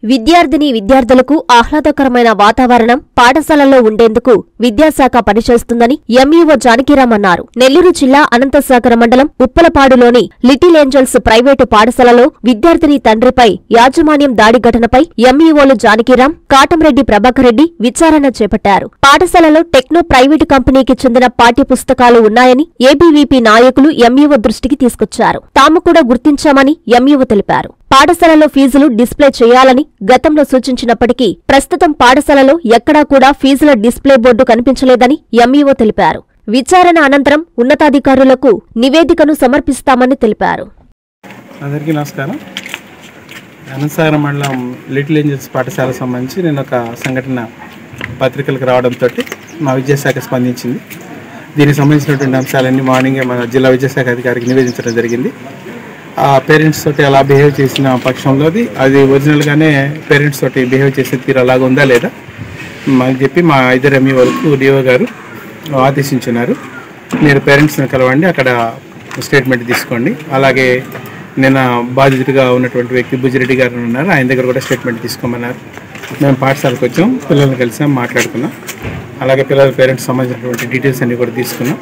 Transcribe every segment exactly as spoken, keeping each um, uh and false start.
విద్యార్థిని విద్యార్థులకు ఆహ్లాదకరమైన వాతావరణం పాఠశాలలో ఉండేందుకు విద్యాశాఖ పనిచేస్తుందని ఎంఈఓ జానకిరాం అన్నారు. నెల్లూరు జిల్లా అనంతసాగర మండలం ఉప్పలపాడులోని లిటిల్ ఏంజల్స్ ప్రైవేటు పాఠశాలలో విద్యార్థిని తండ్రిపై యాజమాన్యం దాడి ఘటనపై ఎంఈఓలు జానకిరాం, కాటంరెడ్డి ప్రభాకర్ రెడ్డి విచారణ చేపట్టారు. పాఠశాలలో టెక్నో ప్రైవేటు కంపెనీకి చెందిన పాఠ్యపుస్తకాలు ఉన్నాయని ఏబీవీపీ నాయకులు ఎంఈఓ దృష్టికి తీసుకొచ్చారు. తాము కూడా గుర్తించామని ఎంఈఓ తెలిపారు. పాఠశాలలో ఫీజులు డిస్ప్లే చేయాలని గతంలో సూచించినప్పటికీ ప్రస్తుతం పాఠశాలలో ఎక్కడా కూడా ఫీజుల డిస్ప్లే బోర్డు కనిపించలేదని ఎంఈఓ తెలిపారు. విచారణ అనంతరం ఉన్నతాధికారులకు నివేదికను సమర్పిస్తామని తెలిపారు. అందరికీ నమస్కారం. అనంతసాగర మండలం లిటిల్ ఏంజల్స్ పాఠశాలకు సంబంధించి నేను ఒక సంఘటన పత్రికలకు రావడంతో మా విద్యాశాఖ స్పందించింది. దీనికి సంబంధించినటువంటి అంశాలన్నీ మార్నింగే మన జిల్లా విద్యాశాఖ అధికారికి నివేదించడం జరిగింది. ఆ పేరెంట్స్ తోటి అలా బిహేవ్ చేసిన పక్షంలో అది అది ఒరిజినల్గానే పేరెంట్స్ తోటి బిహేవ్ చేసే తీరు అలాగ ఉందా లేదా అని చెప్పి మా ఇద్దరు ఎంఈ వరకు డిఓ గారు ఆదేశించున్నారు. మీరు పేరెంట్స్ని కలవండి, అక్కడ స్టేట్మెంట్ తీసుకోండి. అలాగే నిన్న బాధితుడిగా ఉన్నటువంటి వ్యక్తి బుజ్జిరెడ్డి గారు ఉన్నారు, ఆయన దగ్గర కూడా స్టేట్మెంట్ తీసుకోమన్నారు. మేము పాఠశాలకు వచ్చాం, పిల్లల్ని కలిసాం, మాట్లాడుకున్నాం. అలాగే పిల్లల పేరెంట్స్ సంబంధించినటువంటి డీటెయిల్స్ అన్నీ కూడా తీసుకున్నాం.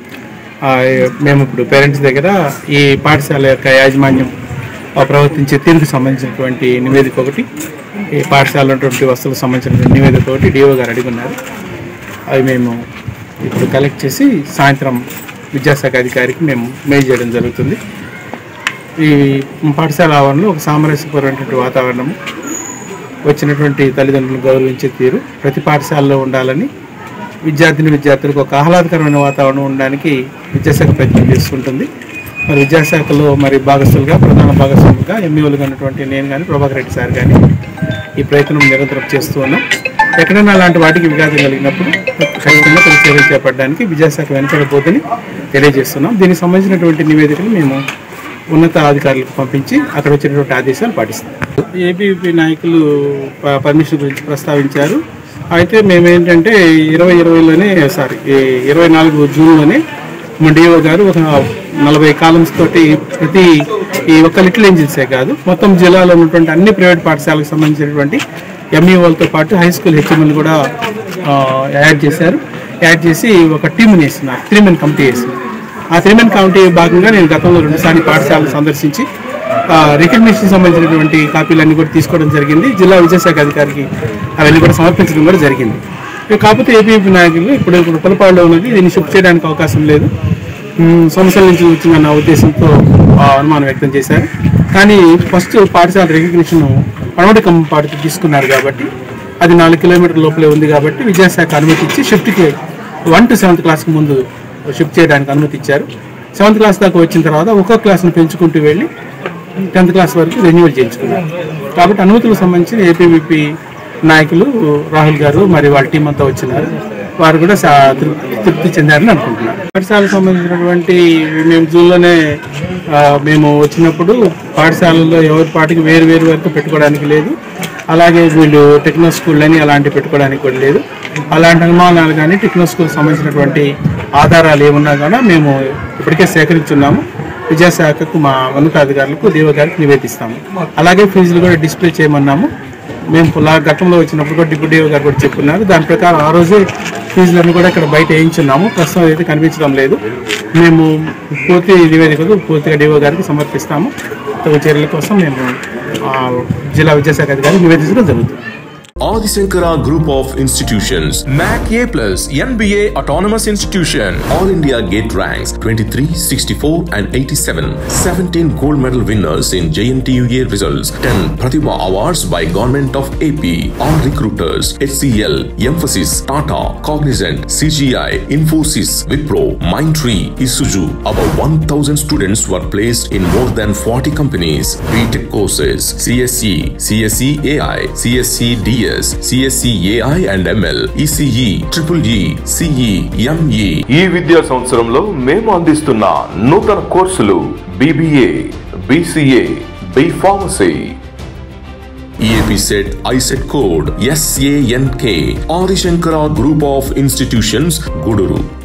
మేము ఇప్పుడు పేరెంట్స్ దగ్గర ఈ పాఠశాల యొక్క యాజమాన్యం ప్రవర్తించే తీరుకు సంబంధించినటువంటి నివేదిక ఒకటి, ఈ పాఠశాల ఉన్నటువంటి వస్తువులకు సంబంధించినటువంటి నివేదిక ఒకటి డిఓ గారు అడిగిన్నారు. అవి మేము ఇప్పుడు కలెక్ట్ చేసి సాయంత్రం విద్యాశాఖ అధికారికి మేము మెయిల్ చేయడం జరుగుతుంది. ఈ పాఠశాల ఆవరణలో ఒక సామరస్యపరమైనటువంటి వాతావరణము, వచ్చినటువంటి తల్లిదండ్రులను గౌరవించే తీరు ప్రతి పాఠశాలలో ఉండాలని, విద్యార్థిని విద్యార్థులకు ఒక ఆహ్లాదకరమైన వాతావరణం ఉండడానికి విద్యాశాఖ ప్రయత్నం చేసుకుంటుంది. మరి విద్యాశాఖలో మరి భాగస్తులుగా ప్రధాన భాగస్వాములుగా ఎంఈఓలుగా ఉన్నటువంటి నేను కానీ ప్రభాకర్ రెడ్డి సార్ కానీ ఈ ప్రయత్నం నిరంతరం చేస్తూ ఉన్నాం. ఎక్కడైనా అలాంటి వాటికి విఘాతం కలిగినప్పుడు ఖచ్చితంగా కొన్ని చర్యలు చేపట్టడానికి విద్యాశాఖ వెనుకబోతుందని తెలియజేస్తున్నాం. దీనికి సంబంధించినటువంటి నివేదికలు మేము ఉన్నత అధికారులకు పంపించి అక్కడ వచ్చినటువంటి ఆదేశాలు పాటిస్తాం. ఏబీవీపీ నాయకులు పర్మిషన్ గురించి ప్రస్తావించారు. అయితే మేమేంటంటే ఇరవై ఇరవైలోనే సారీ ఇరవై నాలుగు జూన్లోనే మా డిఓ గారు ఒక నలభై కాలమ్స్ తోటి ప్రతి ఈ ఒక్క లిటిల్ ఏంజల్సే కాదు మొత్తం జిల్లాలో ఉన్నటువంటి అన్ని ప్రైవేట్ పాఠశాలకు సంబంధించినటువంటి ఎంఈఓలతో పాటు హై స్కూల్ హెచ్ఎంని కూడా యాడ్ చేశారు. యాడ్ చేసి ఒక టీంని వేస్తున్నారు, త్రీ మెన్ కమిటీ వేస్తున్నారు. ఆ త్రీ మెన్ కమిటీ భాగంగా నేను గతంలో రెండుసార్లు పాఠశాలను సందర్శించి రికగ్నిషన్ సంబంధించినటువంటి కాపీలన్నీ కూడా తీసుకోవడం జరిగింది. జిల్లా విద్యాశాఖ అధికారికి అవన్నీ కూడా సమర్పించడం కూడా జరిగింది. కాకపోతే ఏపీపీ నాయకులు ఇప్పుడు ఇప్పుడు ఉప్పలపాడులో ఉన్నది, దీన్ని షిఫ్ట్ చేయడానికి అవకాశం లేదు, సంవత్సరాల నుంచి వచ్చిందన్న ఉద్దేశంతో అనుమానం వ్యక్తం చేశారు. కానీ ఫస్ట్ పాఠశాల రికగ్నిషన్ పడమటి కంపాటికి తీసుకున్నారు కాబట్టి అది నాలుగు కిలోమీటర్ల లోపలే ఉంది కాబట్టి విద్యాశాఖ అనుమతి ఇచ్చి షిఫ్ట్కి వన్ టు సెవెంత్ క్లాస్కి ముందు షిఫ్ట్ చేయడానికి అనుమతి ఇచ్చారు. సెవెంత్ క్లాస్ దాకా వచ్చిన తర్వాత ఒక్కో క్లాస్ని పెంచుకుంటూ వెళ్ళి టెన్త్ క్లాస్ వరకు రెన్యూవల్ చేయించుకున్నారు. కాబట్టి అనుమతులకు సంబంధించి ఏపీవీపీ నాయకులు రాహుల్ గారు మరి వాళ్ళ టీం అంతా వచ్చినారు, వారు కూడా తృప్తి చెందారని అనుకుంటున్నారు. పాఠశాలకు సంబంధించినటువంటి మేము జూన్లోనే మేము వచ్చినప్పుడు పాఠశాలల్లో ఎవరి పాటికి వేరు వేరు వరకు పెట్టుకోవడానికి లేదు, అలాగే వీళ్ళు టెక్నో స్కూల్ అని అలాంటివి పెట్టుకోవడానికి కూడా లేదు. అలాంటి అనుమానాలు కానీ టెక్నో స్కూల్కి సంబంధించినటువంటి ఆధారాలు ఏమున్నా కూడా మేము ఇప్పటికే సేకరించున్నాము. విద్యాశాఖకు మా ఉన్నతాధికారులకు డిఓ గారికి నివేదిస్తాము. అలాగే ఫీజులు కూడా డిస్ప్లే చేయమన్నాము. మేము గతంలో వచ్చినప్పుడు కూడా డిప్యూటీ డిఓ గారు కూడా చెప్పుకున్నారు. దాని ప్రకారం ఆ రోజే ఫీజులన్నీ కూడా ఇక్కడ బయట వేయించున్నాము. ప్రస్తుతం అయితే కనిపించడం లేదు. మేము పూర్తి నివేదికలు పూర్తిగా డిఓ గారికి సమర్పిస్తాము. తగు చర్యల కోసం మేము జిల్లా విద్యాశాఖ అధికారికి నివేదించడం జరుగుతుంది. Adi Shankara Group of Institutions, M A C A plus, N B A Autonomous Institution, All India Gate ranks twenty-three, sixty-four and eighty-seven, seventeen gold medal winners in J N T U A results, ten Pratibha Awards by Government of A P, all recruiters, H C L, Emphasis, Tata, Cognizant, C G I, Infosys, Wipro, Mindtree, Isuzu. About one thousand students were placed in more than forty companies. B Tech courses, C S E, C S E A I, C S E D S, C S E A I and M L, E C E, Triple E, C E, M E. ఈ విద్యా సంవత్సరంలో మేము అందిస్తున్న నూతన కోర్సులు B B A, B C A, B Pharmacy. E A P set I set code S A N K. Adi Shankara Group of Institutions, Guduru.